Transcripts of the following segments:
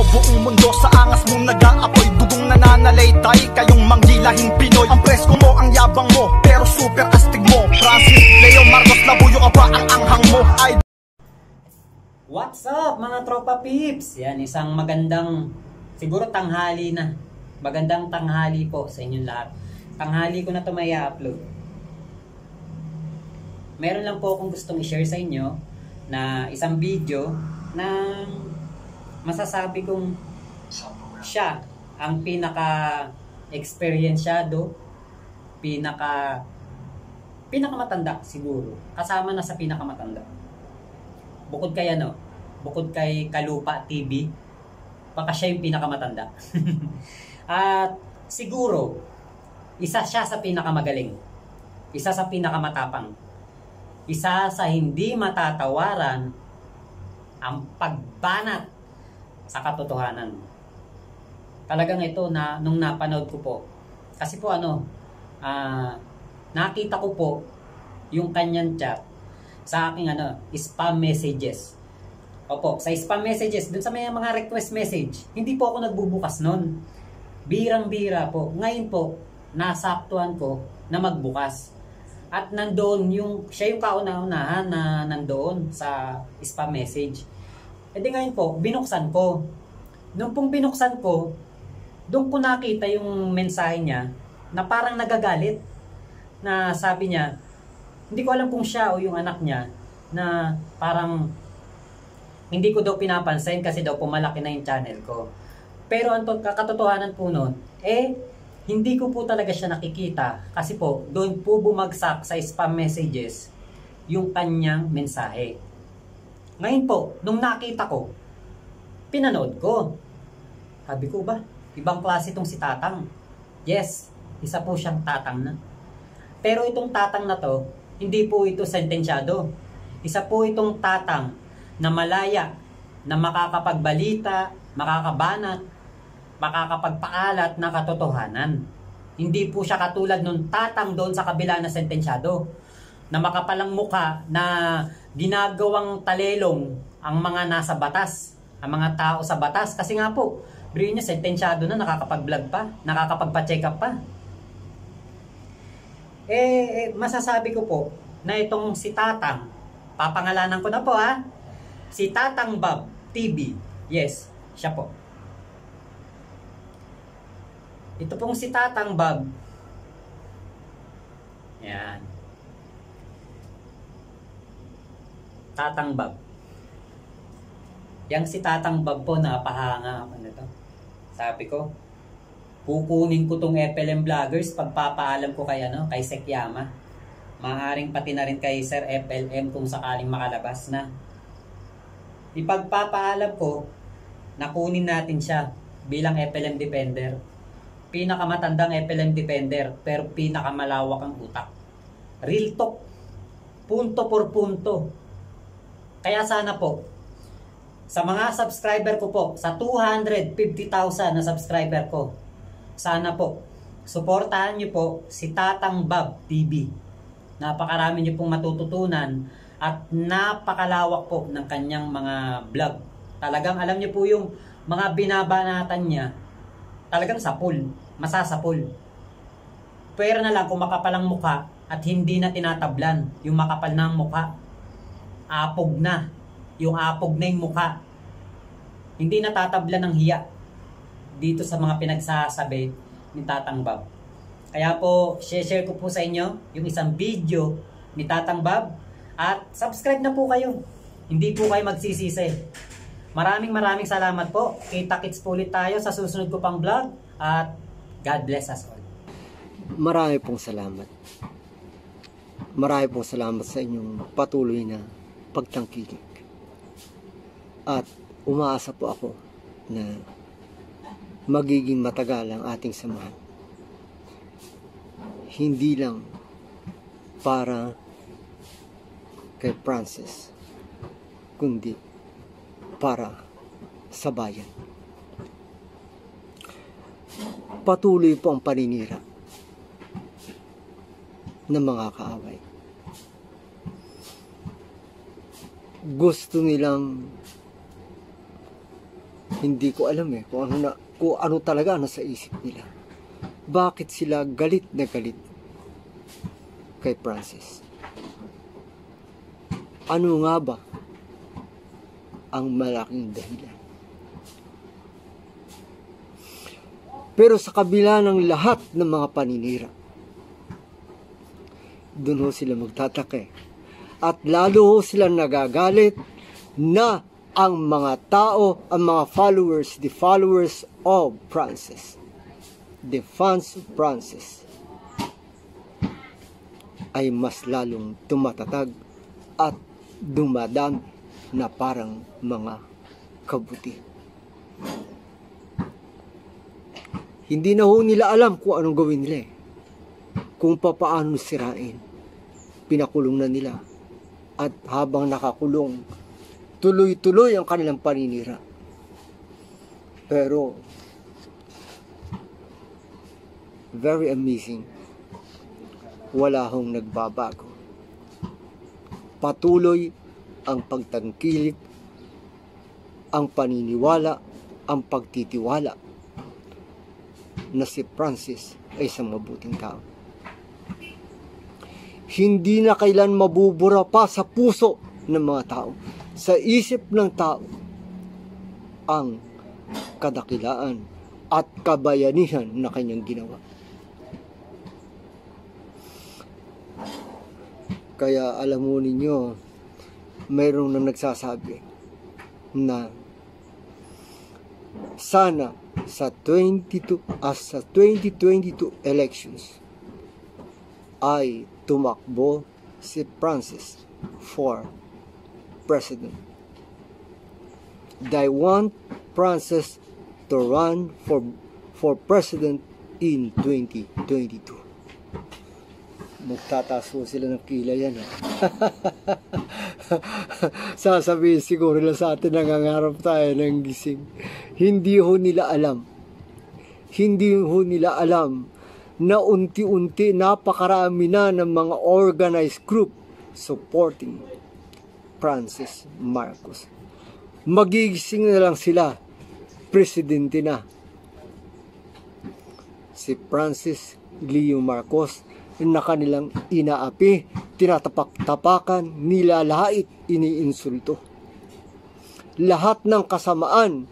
buong mundo sa angas mong nag-aapoy. Dugong nananalaytay, kayong manggilahing Pinoy. Ang presko mo, ang yabang mo, pero super astig mo. Francis, Leo, Marcos, Labuyo ka ba ang anghang mo? What's up mga tropa peeps? Yan, isang magandang, siguro tanghali na. Magandang tanghali po sa inyong lahat. Tanghali ko na ito may upload. Meron lang po akong gustong i-share sa inyo na isang video na masasabi kong siya ang pinaka-experiensyado, pinakamatanda siguro. Kasama na sa pinakamatanda. Bukod kay bukod kay Kalupa TV, baka siya yung pinakamatanda. At siguro, isa siya sa pinakamagaling. Isa sa pinakamatapang. Isa sa hindi matatawaran ang pagbanat sa katotohanan. Talagang ito na nung napanood ko po. Kasi po nakita ko po yung kanyang chat sa aking spam messages. Opo, sa spam messages, dun sa may mga request message, hindi po ako nagbubukas nun. Birang-bira po. Ngayon po, nasaktuhan ko na magbukas. At nandoon siya yung kauna-unahan na nandoon sa spam message. E di ngayon po, binuksan ko. Nung pong binuksan ko, doon ko nakita yung mensahe niya na parang nagagalit. Na sabi niya, hindi ko alam kung siya o yung anak niya, na parang hindi ko daw pinapansin kasi daw pumalaki na yung channel ko. Pero ang katotohanan po nun, hindi ko po talaga siya nakikita kasi po doon po bumagsak sa spam messages yung kanyang mensahe. Ngayon po, nung nakita ko, pinanood ko. Sabi ko ba, ibang klase itong si Tatang. Yes, isa po siyang Tatang na. Pero itong Tatang na to, hindi po ito sentensyado. Isa po itong Tatang na malaya, na makakapagbalita, makakabanat, makakapagpaalat na katotohanan. Hindi po siya katulad nung Tatang doon sa kabila na sentensyado, na makapalang muka na ginagawang talelong ang mga nasa batas, ang mga tao sa batas. Kasi nga po, bro niya sentensyado na, nakakapag-vlog pa, nakakapagpa-check up pa. Masasabi ko po na itong si Tatang, papangalanan ko na po si Tatang Bob TV. Yes, siya po. Ito pong si Tatang Bob. Yan. Tatang Bob. Yang si Tatang Bob po, napahanga ako nito. Sabi ko, kukunin ko tong FLM Vloggers, pagpapaalam ko kay kay Sekyama. Maaring pati na rin kay Sir FLM kung sakaling makalabas na. Ipagpapaalam ko, nakunin natin siya bilang FLM Defender. Pinakamatandang FLM Defender, pero pinakamalawak ang utak. Real talk. Punto por punto. Kaya sana po, sa mga subscriber ko po, sa 250,000 na subscriber ko, sana po, suportahan nyo po si Tatang Bob TV. Napakarami nyo pong matututunan at napakalawak po ng kanyang mga vlog. Talagang alam nyo po yung mga binabanatan niya, talagang sapul, masasapul. Pero na lang kung makapalang mukha at hindi na tinatablan yung makapal ng mukha. Apog na. Yung apog na yung mukha. Hindi natatablan ng hiya dito sa mga pinagsasabi ni Tatang Bob. Kaya po, share ko po sa inyo yung isang video ni Tatang Bob. At subscribe na po kayo. Hindi po kayo magsisisi. Maraming salamat po. Kita-kits po ulit tayo sa susunod ko pang vlog. At God bless us all. Marami pong salamat. Marami pong salamat sa inyong patuloy na pagtangkilik. At umaasa po ako na magiging matagal ang ating samahan. Hindi lang para kay Francis, kundi para sa bayan. Patuloy po ang paninira ng mga kaaway. Gusto nilang Hindi ko alam kung ano talaga nasa isip nila. Bakit sila galit na galit kay Francis? Ano nga ba ang malaking dahilan? Pero sa kabila ng lahat ng mga paninira, doon ho sila magtataka. At lalo ho sila nagagalit na ang mga tao, ang mga followers, the followers of Francis, the fans of Francis, ay mas lalong tumatatag at dumadami na parang mga kabuti. Hindi na ho nila alam kung anong gawin nila kung papaano sirain. Pinakulong na nila. At habang nakakulong, tuloy-tuloy ang kanilang paninira. Pero, very amazing, wala hong nagbabago. Patuloy ang pagtangkilik, ang paniniwala, ang pagtitiwala na si Francis ay isang mabuting tao. Hindi na kailan mabubura pa sa puso ng mga tao, sa isip ng tao, ang kadakilaan at kabayanihan na kanyang ginawa. Kaya alam mo ninyo, mayroong nang nagsasabi na sana sa 2022 elections ay tumakbo si Francis for president. They want Francis to run for president in 2022. Magtataas po sila ng kilay yan. Sasabihin siguro lang sa atin, nangangarap tayo ng gising. Hindi ho nila alam. Hindi ho nila alam na unti-unti napakarami na ng mga organized group supporting Francis Marcos. Magigising na lang sila, presidente na si Francis Leo Marcos na kanilang inaapi, tinatapak-tapakan, nilalait, iniinsulto. Lahat ng kasamaan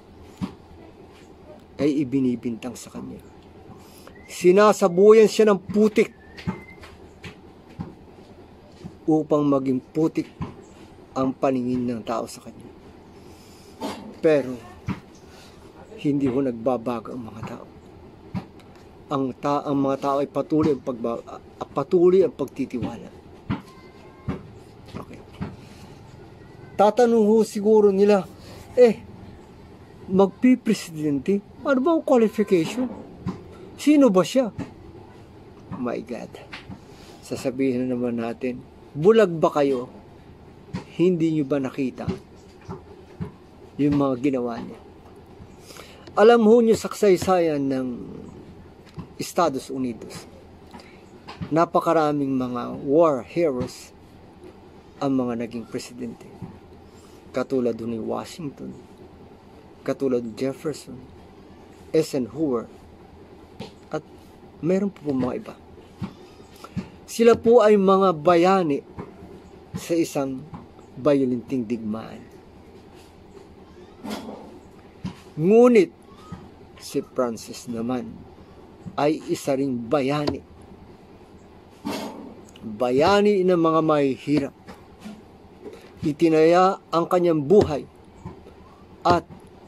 ay ibinibintang sa kanya. Sinasabuyan siya ng putik upang maging putik ang paningin ng tao sa kanya. Pero hindi ho nagbabago ang mga tao. Ang mga tao ay patuloy ang pagtitiwala. Okay. Tatanong ho siguro nila, magpipresidente, ano ba ang qualification? Sino ba siya? My God. Sasabihin na naman natin, bulag ba kayo? Hindi nyo ba nakita yung mga ginawa niya? Alam ho nyo sa kasaysayan ng Estados Unidos, napakaraming mga war heroes ang mga naging presidente. Katulad ni Washington, katulad ni Jefferson, Eisenhower, at mayroon po mga iba. Sila po ay mga bayani sa isang bayolenteng digmaan. Ngunit si Francis naman ay isa ring bayani. Bayani ng mga mahihirap. Itinaya ang kanyang buhay at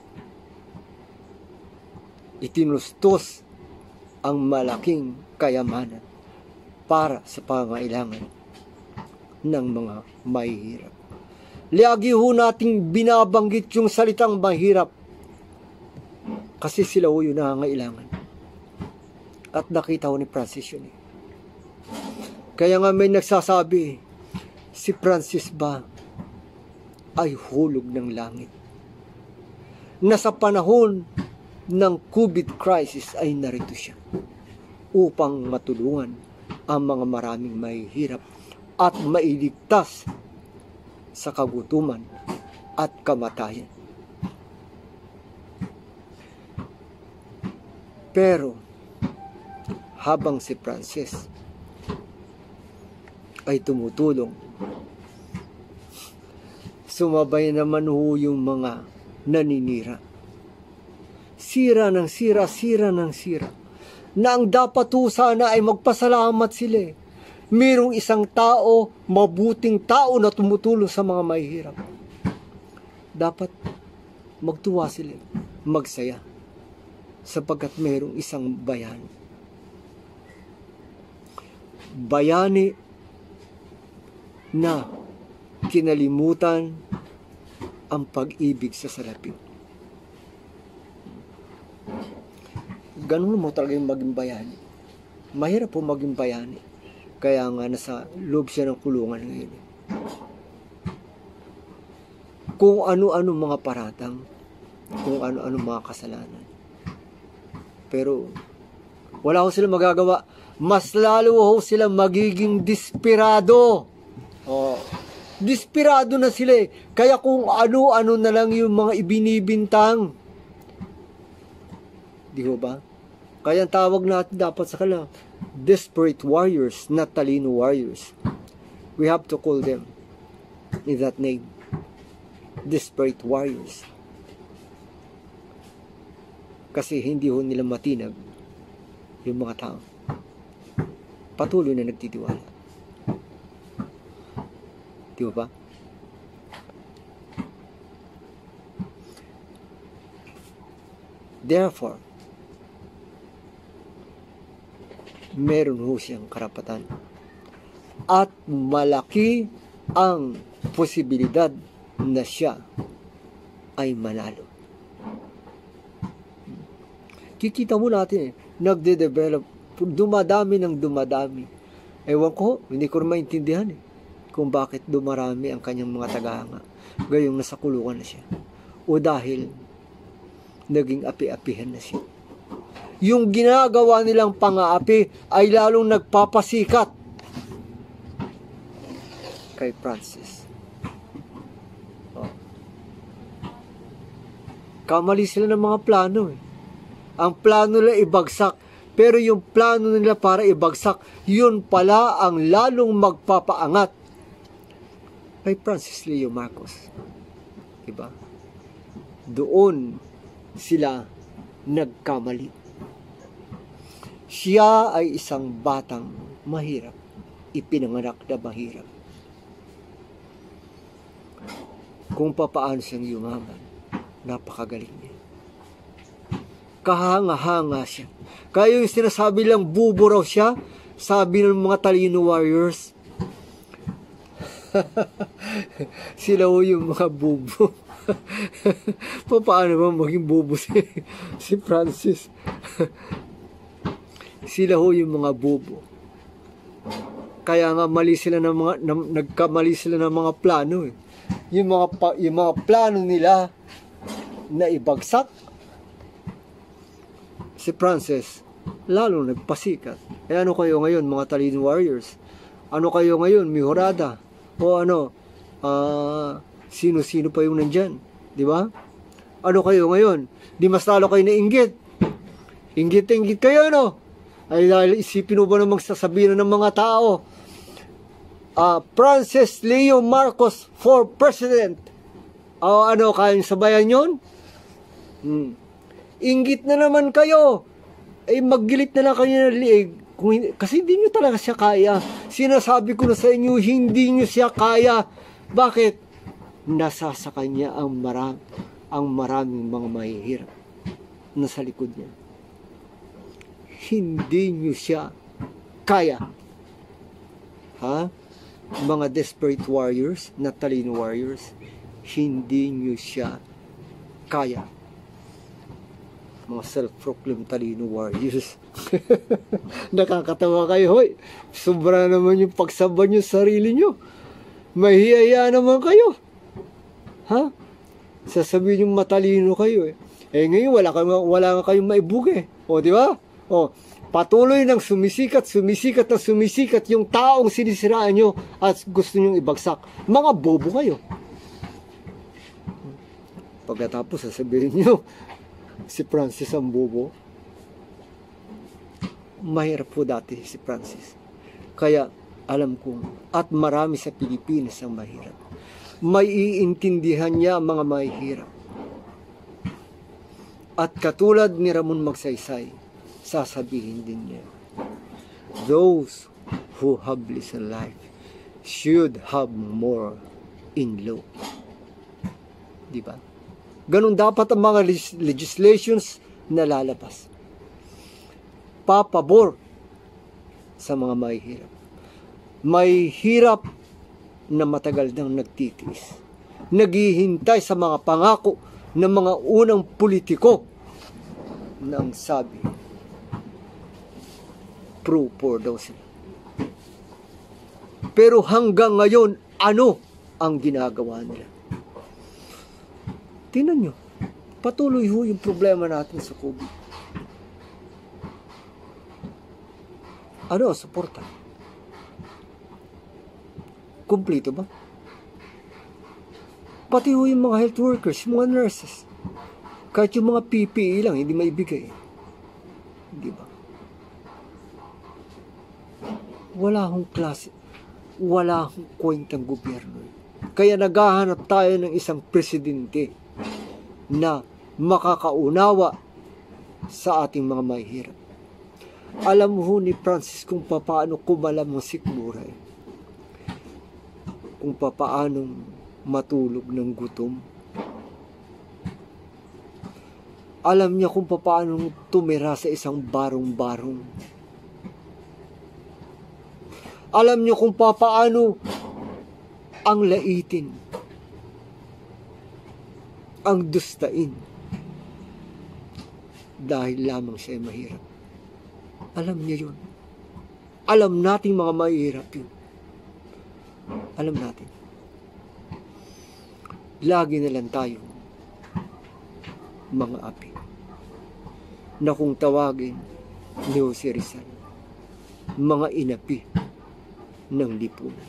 itinustos ang malaking kayamanan para sa pangailangan ng mga mahihirap. Lagi ho nating binabanggit yung salitang mahirap kasi sila ho yung nangangailangan. At nakita ko ni Francis yun. Kaya nga may nagsasabi, si Francis ba ay hulog ng langit? Na sa panahon ng COVID crisis ay narito siya upang matulungan ang mga maraming mahihirap at mailigtas sa kagutuman at kamatayan. Pero, habang si Francis ay tumutulong, sumabay naman ho yung mga naninira. Sira ng sira, sira ng sira. Na ang dapat ho sana ay magpasalamat sila. Mayroong isang tao, mabuting tao na tumutulong sa mga mahihirap. Dapat magtuwa sila, magsaya, sapagkat mayroong isang bayani. Bayani na kinalimutan ang pag-ibig sa salapi. Ganun mo talaga yung maging bayani. Mahirap po maging bayani. Kaya nga nasa loob siya ng kulungan ngayon. Kung ano-ano mga paratang, kung ano-ano mga kasalanan. Pero wala ho sila magagawa. Mas lalo ho sila magiging desperado. Desperado na sila eh. Kaya kung ano-ano na lang yung mga ibinibintang. Di ho ba? Kaya ang tawag natin dapat sa kanila, desperate warriors, not talino warriors. We have to call them in that name. Desperate warriors. Kasi hindi ho nila matinag yung mga tao. Patuloy na nagtitiwala. Di ba? Therefore, meron ho siyang karapatan. At malaki ang posibilidad na siya ay manalo. Kikita mo natin nagde-develop, dumadami ng dumadami. Ewan ko, hindi ko maintindihan kung bakit dumarami ang kanyang mga tagahanga. Gayong nasa kulungan na siya. O dahil naging api-apihan na siya. Yung ginagawa nilang pang-aapi ay lalong nagpapasikat kay Francis. Kamali sila ng mga plano eh. Ang plano nila ibagsak, pero yung plano nila para ibagsak, yun pala ang lalong magpapaangat kay Francis Leo Marcos. Diba? Doon sila nagkamali. Siya ay isang batang mahirap, ipinanganak na mahirap. Kung papaano siyang yumaman, napakagaling niya. Kahanga-hanga siya. Kaya yung sinasabi lang bubo raw siya, sabi ng mga talino warriors, sila ho yung mga bubo. Paano ba maging bubo si Francis? Sila ho yung mga bubo. Kaya nga mali sila ng mga nagkamali sila ng mga plano eh. Yung mga plano nila na ibagsak si Francis, lalo nagpasikat. Eh ano kayo ngayon mga talino warriors? Ano kayo ngayon, Mihorada? O ano, sino-sino pa yung nandyan? Di ba? Ano kayo ngayon? Di mas lalo kayo nainggit. Inggit kayo, no? Ay dahil isipin mo ba namang sasabihin ng mga tao, Francis Leo Marcos for President. Ano, kayang sabayan yun? Inggit na naman kayo. Maggilit na lang kayo ng liig. Kasi hindi nyo talaga siya kaya. Sinasabi ko na sa inyo, hindi nyo siya kaya. Bakit? Nasa sa kanya ang maraming mga mahihirap nasa likod niya. Hindi nyo siya kaya. Ha? Mga desperate warriors, not talino warriors, hindi nyo siya kaya. Mga self-proclaimed talino warriors. Nakakatawa kayo, hoy. Sobra naman yung pagsamba nyo sa sarili nyo. Mahihiya naman kayo. Ha? Sasabihin yung matalino kayo eh. Ngayon wala nga kayong maibuge. O, di ba? O, patuloy ng sumisikat yung taong sinisiraan nyo at gusto nyong ibagsak. Mga bobo kayo. Pagkatapos sasabihin nyo, si Francis ang bobo. mahirap po dati si Francis. Kaya alam kong, at marami sa Pilipinas ang mahirap. May iintindihan niya ang mga mahihirap. At katulad ni Ramon Magsaysay, sasabihin din niya, those who have less in life should have more in law. Diba? Ganun dapat ang mga legislations na lalabas. Papabor sa mga mahihirap. May hirap na matagal nang nagtitiis. Naghihintay sa mga pangako ng mga unang politiko na ang sabi, pro-poor daw sila. Pero hanggang ngayon, ano ang ginagawa nila? Tingnan nyo, patuloy ho yung problema natin sa COVID. Ano ang suporta? Kumplito ba? Pati ho yung mga health workers, yung mga nurses. Kahit yung mga PPE lang, hindi maibigay. Di ba? Wala akong klase. Wala akong kwentang gobyerno. Kaya naghahanap tayo ng isang presidente na makakaunawa sa ating mga mahihirap. Alam mo ni Francis kung paano kumalam ang sikmura. Kung paano matulog ng gutom. Alam niya kung paano tumira sa isang barong-barong. Alam niyo kung paano ang laitin, ang dustain, dahil lamang siya ay mahirap. Alam niya yun. Alam nating mga mahirap yun. Alam natin. Lagi na lang tayo mga api na kung tawagin ni Jose Rizal, mga inapi ng lipunan.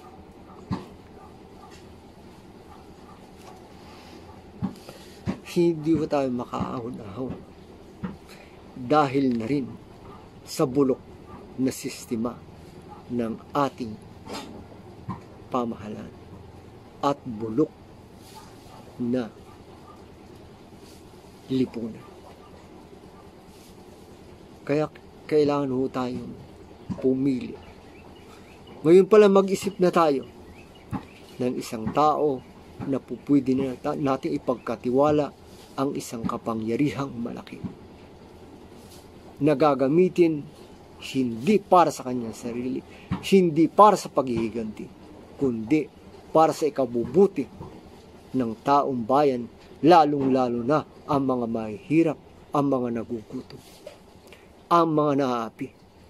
Hindi ko tayo makaahon-ahon dahil na rin sa bulok na sistema ng ating pamahalaan at bulok na lipunan. Kaya kailangan ho tayong pumili. Ngayon pala mag-isip na tayo ng isang tao na pupwede na natin ipagkatiwala ang isang kapangyarihang malaki. Nagagamitin hindi para sa kanyang sarili, hindi para sa paghihiganti, kundi para sa ikabubuti ng taong bayan, lalong-lalo na ang mga mahihirap, ang mga nagugutom, ang mga naaapi.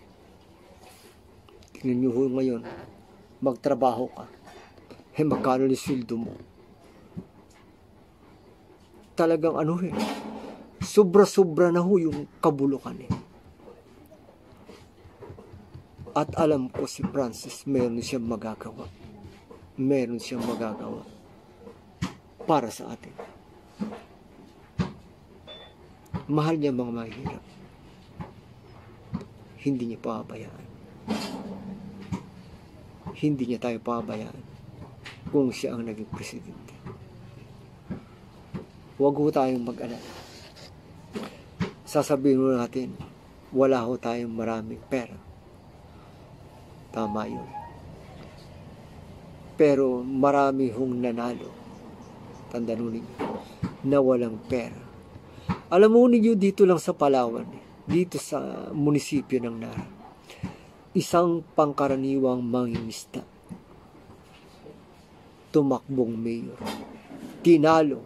Tingnan nyo ngayon, magtrabaho ka, magkano ni sweldo mo? Talagang sobra-sobra na ho yung kabulukan . At alam ko si Francis, meron siyang magagawa. Meron siyang magagawa para sa atin. Mahal niya mga mahirap. Hindi niya pababayaan. Hindi niya tayo pababayaan kung siya ang naging presidente. Huwag ho tayong mag-alala. Sasabihin mo natin, wala ho tayong maraming pera. Tama yun. Pero marami hong nanalo. Tandaan ninyo, na walang pera. Alam mo ninyo, dito lang sa Palawan, dito sa munisipyo ng Nara, isang pangkaraniwang mangingisda, tumakbong mayor. Tinalo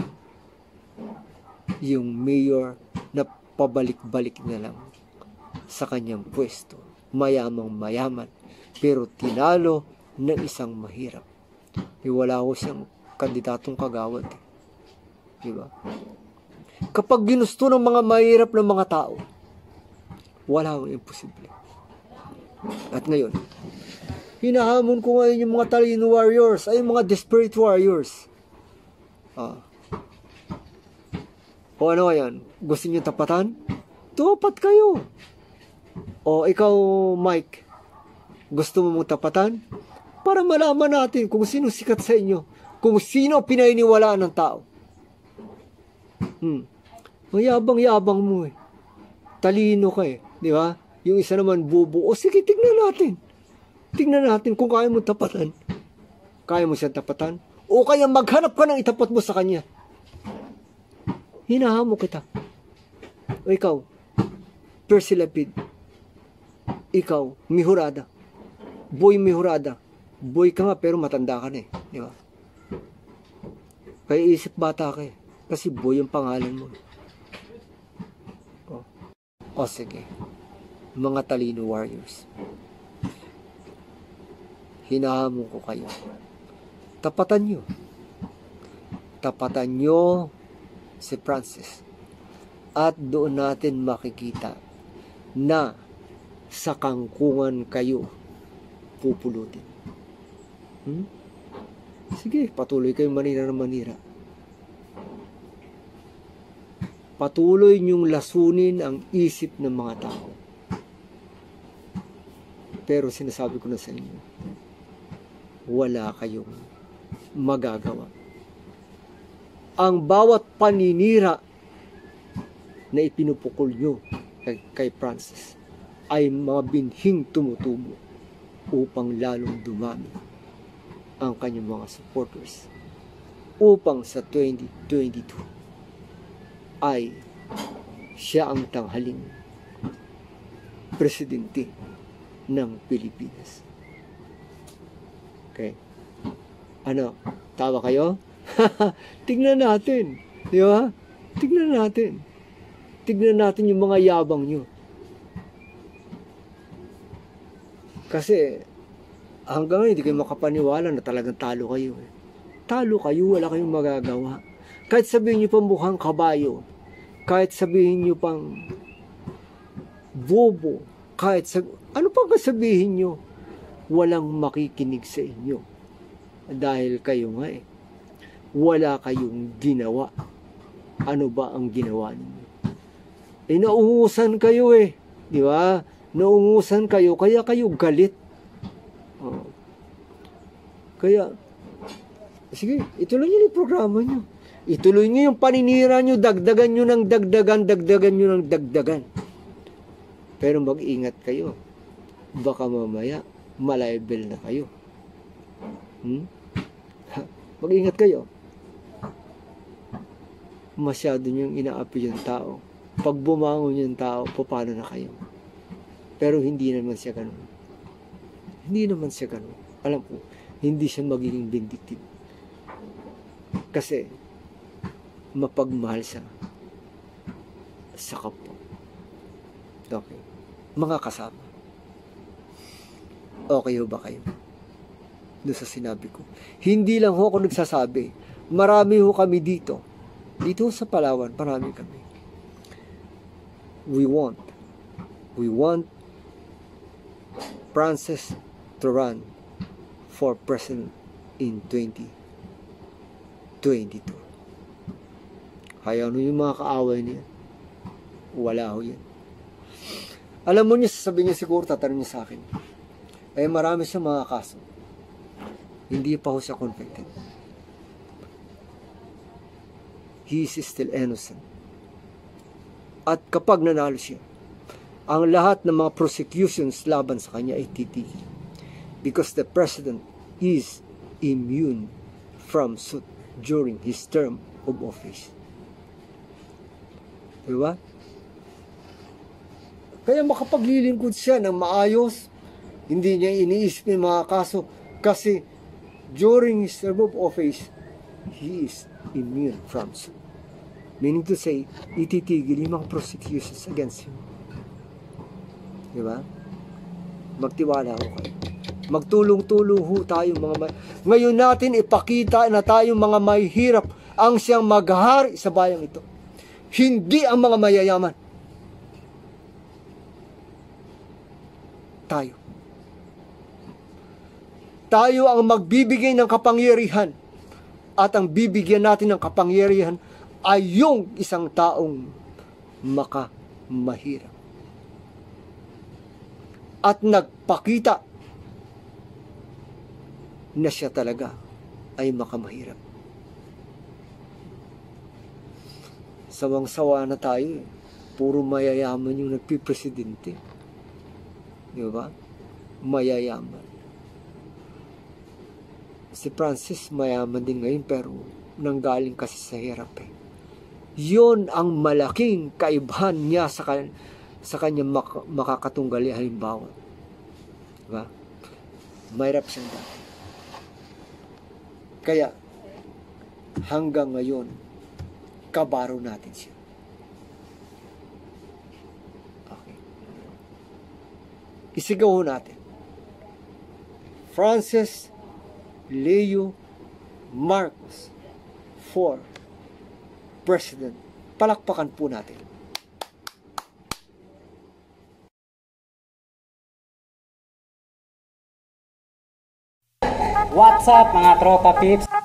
yung mayor na pabalik-balik na lang sa kanyang pwesto. Mayamang mayaman, pero tinalo ng isang mahirap. Wala ko siyang kandidatong kagawad. Diba? Kapag ginusto ng mga mahirap ng mga tao, wala akong imposible. At ngayon, hinahamon ko ngayon yung mga talino warriors, ay mga desperate warriors. O ano yan? Gusto niyo tapatan? Tupat kayo. O O ikaw, Mike, gusto mo mong tapatan? Para malaman natin kung sino sikat sa inyo, kung sino pinaniniwalaan ng tao. Mayabang-yabang mo eh. Talino ka eh. Di ba? Yung isa naman bubo. O sige, tignan natin. Tignan natin kung kaya mo tapatan. Kaya mo siyang tapatan? O kaya maghanap ka ng itapat mo sa kanya. Hinahamo kita. O ikaw, Percy Lapid. Ikaw, Mihurada. Boy Mihurada. Boy ka nga pero matanda ka na eh. Di ba? Kaya isip bata ka eh. Kasi boy ang pangalan mo. O sige. Mga talino warriors. Hinahamon ko kayo. Tapatan nyo. Tapatan nyo si Francis. At doon natin makikita na sa kangkungan kayo pupulutin. Sige, patuloy kayong manira ng manira. Patuloy niyong lasunin ang isip ng mga tao. Pero sinasabi ko na sa inyo, wala kayong magagawa. Ang bawat paninira na ipinupukol nyo kay Francis ay mga binhing tumutubo upang lalong dumami ang kanyang mga supporters, upang sa 2022 ay siya ang tanghaling presidente ng Pilipinas. Okay. Ano? Tawa kayo? Tignan natin. Di ba? Tignan natin. Tignan natin yung mga yabang nyo. Kasi hanggang ngayon hindi kayo makapaniwala na talagang talo kayo. Talo kayo, wala kayong magagawa. Kahit sabihin nyo pang mukhang kabayo, kahit sabihin nyo pang bobo, ano pang sabihin nyo, walang makikinig sa inyo. Dahil kayo nga wala kayong ginawa. Ano ba ang ginawa ninyo? Naungusan kayo di ba? Naungusan kayo, kaya kayo galit. Kaya, sige, ituloy nyo yung programa nyo. Ituloy nyo yung paninira nyo, dagdagan nyo ng dagdagan, dagdagan nyo ng dagdagan. Pero mag-ingat kayo. Baka mamaya, malibel na kayo. Mag-ingat kayo. Masyado nyo inaapi yung tao. Pag bumangon yung tao, paano na kayo? Pero hindi naman siya ganun. Hindi naman siya ganun. Alam ko, hindi siya magiging vindictive. Kasi, mapagmahal siya sa kapwa. Okay. Mga kasama. Okay ho ba kayo? Doon sa sinabi ko. Hindi lang ho ako nagsasabi. Marami ho kami dito. Dito sa Palawan, marami kami. We want Francis to run for president in 2022. Kaya ano yung mga kaaway niya? Wala ho yan. Alam mo niya, sasabihin niya siguro, tatanong niya sa akin, marami siyang mga kaso. Hindi pa ho siya convicted. He is still innocent. At kapag nanalo siya, ang lahat ng mga prosecutions laban sa kanya ay titigil. Because the president is immune from suit during his term of office. Diba? Kaya makapaglilingkod siya ng maayos, hindi niya iniisip yung mga kaso, kasi during his term of office, he is immune from suit. Meaning to say, ititigil yung mga prosecutions against him. Diba? Magtiwala ho kayo. Magtulong-tulong ho tayo ngayon natin ipakita na tayong mga mahihirap ang siyang maghahari sa bayang ito. Hindi ang mga mayayaman. Tayo. Tayo ang magbibigay ng kapangyarihan. At ang bibigyan natin ng kapangyarihan ay yung isang taong makamahirap. at nagpakita na siya talaga ay makamahirap. Sawang-sawa na tayo. Puro mayayaman yung nagpipresidente. Di ba? Mayayaman. Si Francis mayaman din ngayon pero nanggaling kasi sa hirap eh. Yun ang malaking kaibahan niya sa kanyang makakatunggali halimbawa. Diba? Mahirap siyang dati. Kaya hanggang ngayon kabaro natin siya. Okay. Isigaw natin. Francis Leo Marcos for President. Palakpakan po natin. What's up mga tropa pips?